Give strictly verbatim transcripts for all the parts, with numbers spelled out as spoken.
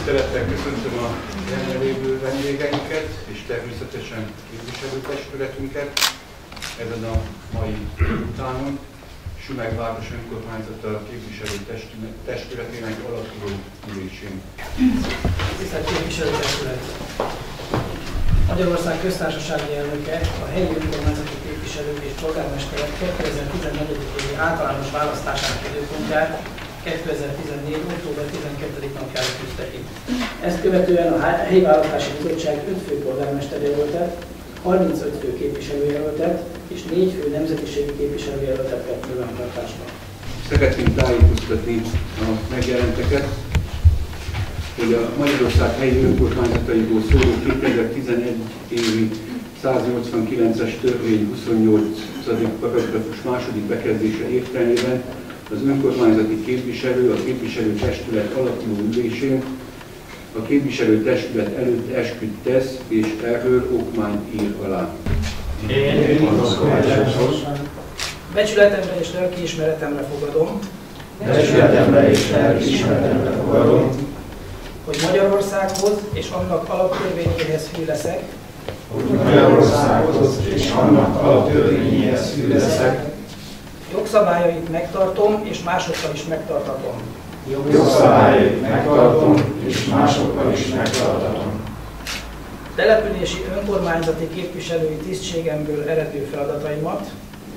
Tisztelettel köszöntöm a jelenlévő vendégeinket és természetesen képviselőtestületünket ezen a mai utánon. Sümeg város önkormányzata képviselőtestületének alakuló ülésén. Tisztelt képviselőtestület! Magyarország köztársasági elnöke, a helyi önkormányzati képviselők és polgármesterek kétezer-tizennégy évi általános választásának időpontját kétezer-tizennégy. október tizenkettedike napjára tűzte ki. Ezt követően a helyi választási bizottság öt fő polgármesterjelöltet, harmincöt fő képviselőjelöltet és négy fő nemzetiségi képviselőjelöltet vett nyilvántartásba. Szeretném tájékoztatni a megjelenteket, hogy a Magyarország helyi önkormányzataiból szóló kétezer-tizenegy évi száznyolcvankilences törvény huszonnyolcadik paragrafus második bekezdése értelmében az önkormányzati képviselő a képviselőtestület alakuló ülésén a képviselőtestület előtt esküt tesz, és erről okmányt ír alá. Én Becsületemre és lelkiismeretemre fogadom, Becsületemre és lelkiismeretemre fogadom, hogy Magyarországhoz és annak alaptörvényéhez hű leszek, hogy Magyarországhoz és annak alaptörvényéhez hű leszek, jogszabályait megtartom és másokkal is megtartatom. jogszabályait megtartom és másokkal is megtartatom. Települési önkormányzati képviselői tisztségemből eredő feladataimat,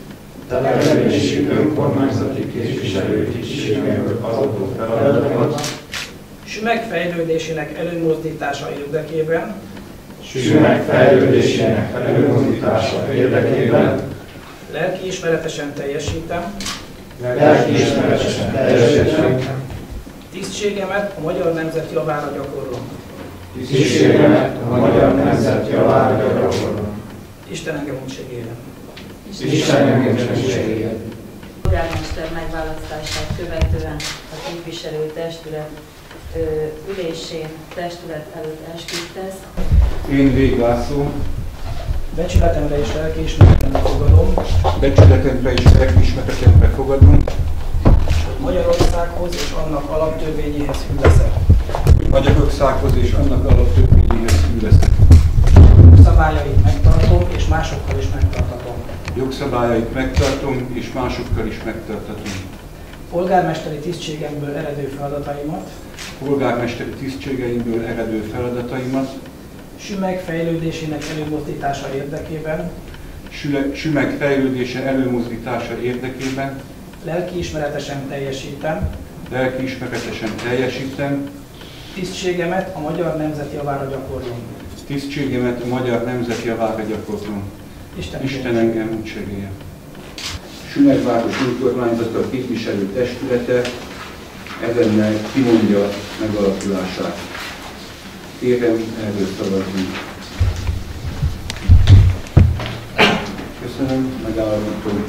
Települési önkormányzati képviselő tisztségemből adott feladatomat, Sümeg fejlődésének előmozdítása érdekében, Sümeg fejlődésének előmozdítása érdekében, lelkiismeretesen teljesítem, lelkiismeretesen teljesítem, tisztségemet a magyar nemzet javára gyakorlom. tisztségemet a magyar nemzet javára gyakorlom. Isten engem útségére. Isten engem segítsen. Polgármester megválasztását követően a képviselőtestület ö, ülésén testület előtt esküt tesz. Én Vég László, Becsületemre és lelkiismeretemre fogadom, becsületemre és lelkiismeretemre fogadom, hogy Magyarországhoz és annak alaptörvényéhez hű leszek. Magyarországhoz és annak alaptörvényéhez hű leszek. Szabályait megtartom és másokkal is megtartatom. Jogszabályait megtartom és másokkal is megtartatom. Polgármesteri tisztségemből eredő feladataimat, Polgármesteri tisztségeimből eredő feladataimat, Sümeg fejlődésének előmozdítása érdekében, süle- sümeg fejlődése előmozdítása érdekében, lelkiismeretesen teljesítem, lelkiismeretesen teljesítem, tisztségemet a magyar nemzet javára gyakorlom. tisztségemet a magyar nemzet javára gyakorlom. Isten, Isten engem úgy segélye. Sümegváros önkormányzata képviselő testülete ezennel kimondja megalakulását. Kérem erről szavazni. Köszönöm, megállapítom,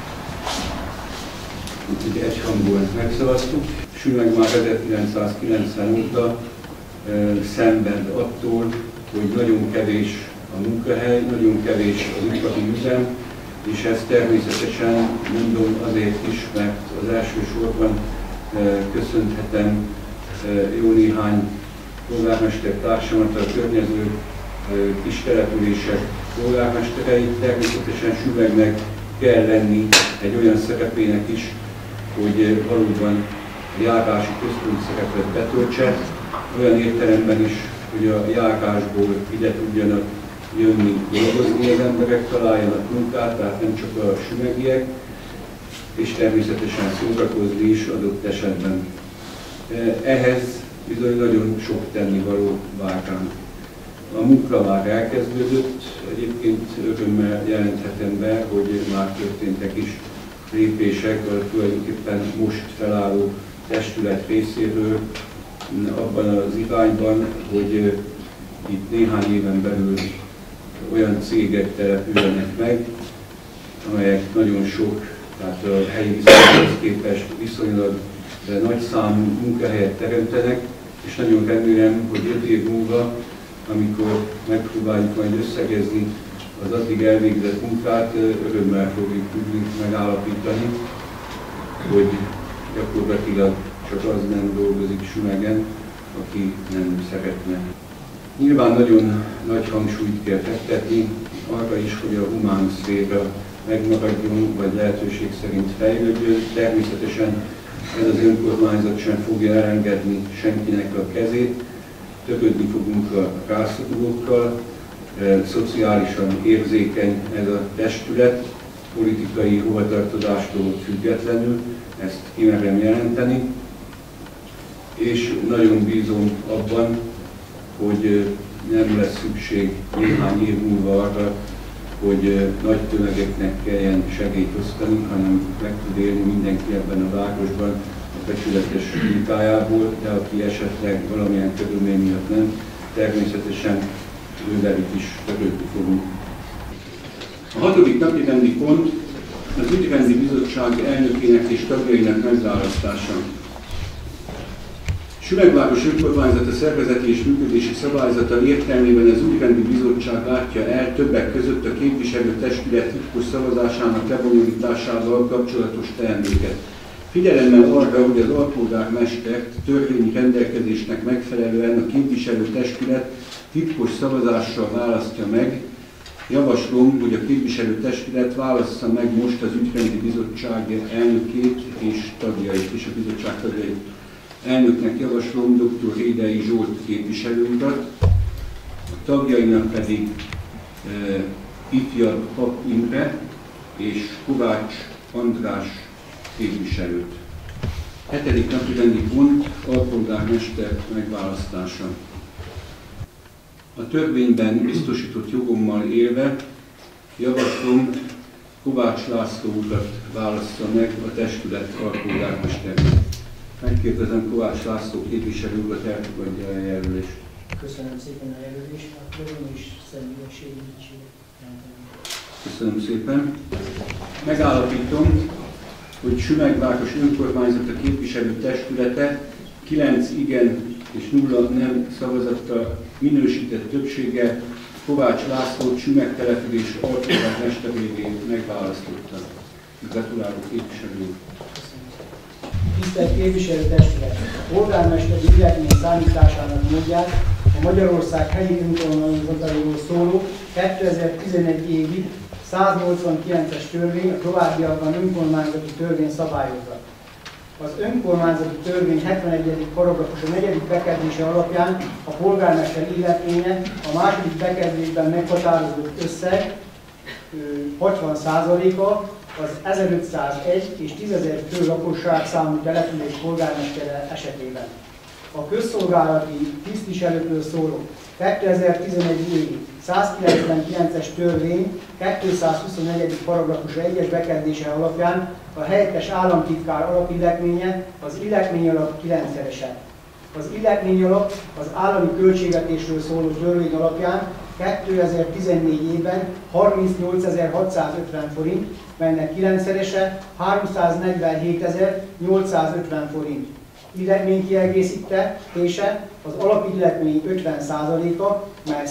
hogy egyhangúan megszavaztuk. Sümeg már ezerkilencszázkilencven óta e, szenved attól, hogy nagyon kevés a munkahely, nagyon kevés az ipari üzem, és ezt természetesen mondom azért is, mert az elsősorban e, köszönhetem e, jó néhány polgármester társamat, a környező e, kis települések polgármestereit. Természetesen Sümegnek kell lenni egy olyan szerepének is, hogy valóban a járási központ szerepet betöltse, olyan értelemben is, hogy a járásból ide tudjanak jönni, dolgozni az emberek, találjanak munkát, tehát nem csak a sümegiek, és természetesen szórakozni is adott esetben. Ehhez bizony nagyon sok tennivaló vár ránk. A munka már elkezdődött, egyébként örömmel jelenthetem be, hogy már történtek is lépések a tulajdonképpen most felálló testület részéről abban az irányban, hogy itt néhány éven belül olyan cégek települnek meg, amelyek nagyon sok, tehát a helyi viszonyhoz képest viszonylag nagy számú munkahelyet teremtenek, és nagyon remélem, hogy öt év múlva, amikor megpróbáljuk majd összegezni az addig elvégzett munkát, örömmel fogjuk tudni megállapítani, hogy gyakorlatilag csak az nem dolgozik Sümegen, aki nem szeretne. Nyilván nagyon nagy hangsúlyt kell fektetni arra is, hogy a humán szféra megmaradjon, vagy lehetőség szerint fejlődjön. Természetesen ez az önkormányzat sem fogja elengedni senkinek a kezét. Törődni fogunk a rászorulókkal, e, szociálisan érzékeny ez a testület, politikai hovatartozástól függetlenül, ezt kimerem jelenteni, és nagyon bízom abban, hogy nem lesz szükség néhány év múlva arra, hogy nagy tömegeknek kelljen segélyt osztani, hanem meg tud élni mindenki ebben a városban a becsületes munkájából, de aki esetleg valamilyen körülmény miatt nem, természetesen ővelük is törődni fogunk. A hatodik napirendi pont az ügyrendi bizottság elnökének és tagjainak megválasztása. Sümegváros önkormányzata szervezeti és működési szabályzata értelmében az ügyrendi bizottság látja el többek között a képviselőtestület titkos szavazásának lebonyolításával kapcsolatos teendőket. Figyelemmel arra, hogy az alpolgármestert törvényi rendelkezésnek megfelelően a képviselőtestület titkos szavazással választja meg, javaslom, hogy a képviselőtestület válassza meg most az ügyrendi bizottság elnökét és tagjait, és a bizottság tagjait. Elnöknek javaslom dr. Rédei Zsolt képviselő urat, a tagjainak pedig e, ifjabb Pap Imre és Kovács András képviselőt. Hetedik napirendi pont alpolgármester megválasztása. A törvényben biztosított jogommal élve javaslom Kovács László urat válassza meg a testület alpolgármesternek. Megkérdezem Kovács László képviselő urat, elfogadja a jelölést. Köszönöm szépen a jelölést, a köröm és személyességét. Köszönöm szépen. Megállapítom, hogy Sümegváros önkormányzata képviselő testülete kilenc igen és nulla nem szavazattal minősített többséggel Kovács Lászlót Sümeg település alpolgármesterévé megválasztotta. Gratulálok képviselő. Tisztelt képviselőtestület! A polgármesteri illetény számításának módját a Magyarország helyi önkormányzatairól szóló kétezer-tizenegy évi száznyolcvankilences törvény a továbbiakban önkormányzati törvény szabályozza. Az önkormányzati törvény hetvenegyedik paragrafus a negyedik bekezdése alapján a polgármester illetménye a második bekezdésben meghatározott összeg hatvan százaléka az ezerötszázegy és tízezer fő lakosság számú település polgármestere esetében. A közszolgálati tisztviselőkről szóló kétezer-tizenegy évi százkilencvenkilences törvény kétszázhuszonnegyedik paragrafus egyes bekezdése alapján a helyettes államtitkár alapilletménye az illetmény alap kilencszerese. Az illetmény alap az állami költségvetésről szóló törvény alapján kétezer-tizennégy évben harmincnyolcezer-hatszázötven forint, melynek kilencszerese háromszáznegyvenhétezer-nyolcszázötven forint. Illetménykiegészítése az alapilletmény ötven százaléka, mely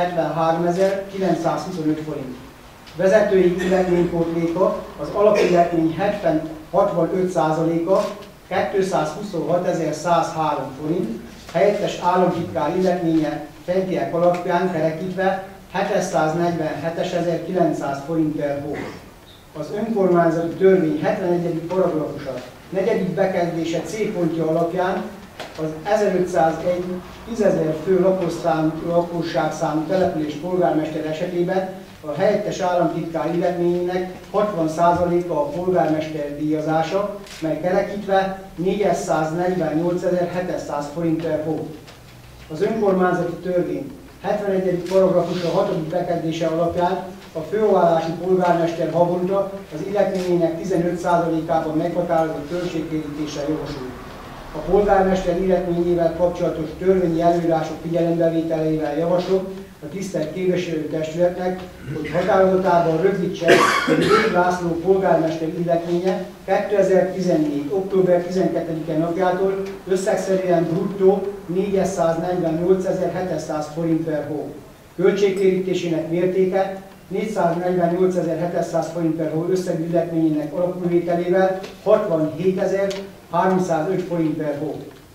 százhetvenháromezer-kilencszázhuszonöt forint. Vezetői illetménypótléka az alapilletmény hatvanöt százaléka, kétszázhuszonhatezer-százhárom forint, helyettes államtitkár illetménye fentiek alapján kerekítve hétszáznegyvenhétezer-kilencszáz forint per hó. Az önkormányzati törvény hetvenegyedik paragrafusa negyedik bekezdése C pontja alapján az ezerötszázegy tízezer fő lakosságszámú település polgármester esetében a helyettes államtitkár illetményének hatvan százaléka a polgármester díjazása, mely kerekítve négyszáznegyvennyolcezer-hétszáz forint per hó. Az önkormányzati törvény hetvenegyedik paragrafusa hatodik bekezdése alapján a főállású polgármester havonta az illetményének tizenöt százalékában meghatározott költségtérítéssel jogosult. A polgármester illetményével kapcsolatos törvényi előírások figyelembevételével javaslom a tisztelt képviselőtestületnek, hogy határozatában rögzítse, hogy Rédei László polgármester illetménye kétezer-tizennégy. október tizenkettedike napjától összegszerűen bruttó négysznegyvennyolcezer-hétszáz forint per hó. Költségtérítésének mértéke négyszáznegyvennyolcezer-hétszáz forint per hó összegű illetményének alapulvételével hatvanhétezer-háromszázöt forint per hó.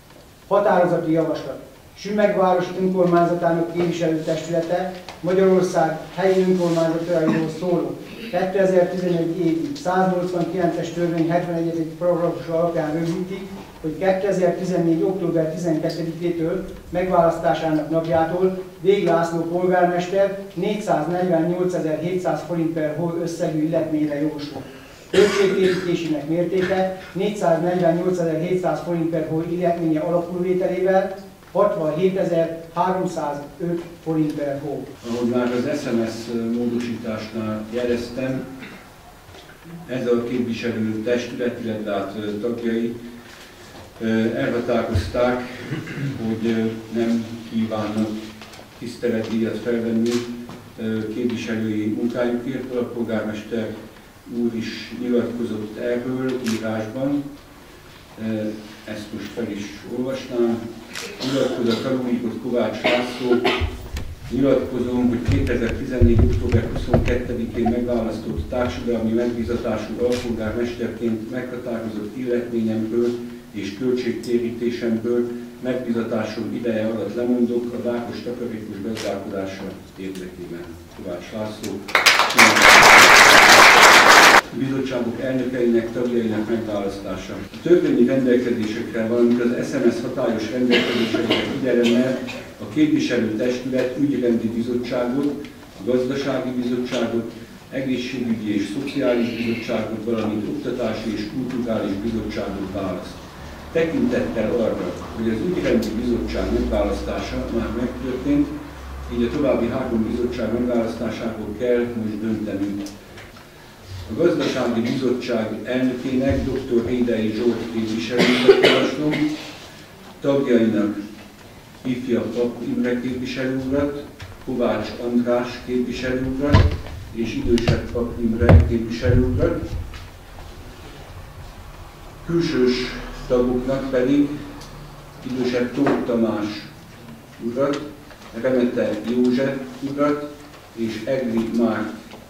Határozati javaslat. Sümegváros önkormányzatának képviselőtestülete Magyarország helyi önkormányzatairól szóló kétezer-tizenegy évi száznyolcvankilences törvény hetvenegyedik paragrafusa alapján rögzíti, hogy kétezer-tizennégy október tizenkettedikétől megválasztásának napjától Vég László polgármester négyszáznegyvennyolcezer-hétszáz forint per hó összegű illetményre jogosult. Költségtérítésének mértéke négyszáznegyvennyolcezer-hétszáz forint per hó illetménye alapulvételével hatvanhétezer-háromszázöt forint per hó. Ahogy már az es em es módosításnál jeleztem, ez a képviselő testület, illetve hát tagjai elhatározták, hogy nem kívánnak tiszteletdíjat felvenni képviselői munkájukért. A polgármester úr is nyilatkozott erről írásban, ezt most fel is olvasnám. Nyilatkozat alulított Kovács László. Nyilatkozom, hogy kétezer-tizennégy október huszonkettedikén megválasztott társadalmi megbízatású alpolgármesterként meghatározott illetményemből és költségtérítésemből megbízatásom ideje alatt lemondok a város takarékos gazdálkodása érdekében. Kovács László. A bizottságok elnökeinek, tagjainak megválasztása. A törvényi rendelkezésekre, valamint az es em es hatályos rendelkezésekre figyelemmel a képviselőtestület ügyrendi bizottságot, a gazdasági bizottságot, egészségügyi és szociális bizottságot, valamint oktatási és kulturális bizottságot választ. Tekintettel arra, hogy az ügyrendi bizottság megválasztása már megtörtént, így a további három bizottság megválasztásáról kell most döntenünk. A Gazdasági Bizottság elnökének dr. Rédei Zsolt képviselőt javaslom, tagjainak ifjabb Pap Imre képviselő urat, Kovács András képviselő urat és idősebb Pap Imre képviselő urat. Külsős tagoknak pedig idősebb Tóth Tamás urat, Remete József urat és Egri Márk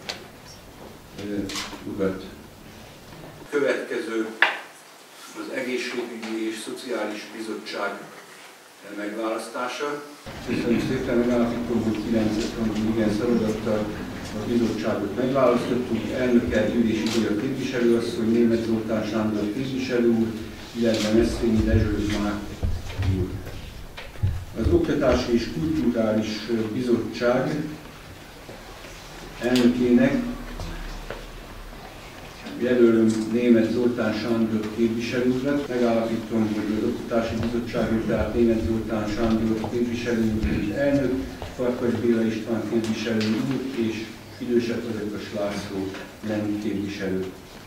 urat. Következő az Egészségügyi és Szociális Bizottság megválasztása. Köszönöm szépen, megállapítom, hogy kilencven igen szavazattal a bizottságot megválasztottuk. Elnöke Győri Zsuzsa képviselőasszony, Németh Zoltán Sándor képviselő úr, illetve Messzényi Dezső Márk úr. Az Oktatási és Kulturális Bizottság elnökének jelölöm Németh Zoltán Sándor képviselő urat. Megállapítom, hogy az Oktatási Bizottságok, tehát Németh Zoltán Sándor képviselő úr, elnök, Farkas Béla István képviselő úr és idősebb Fazekas László nem képviselő.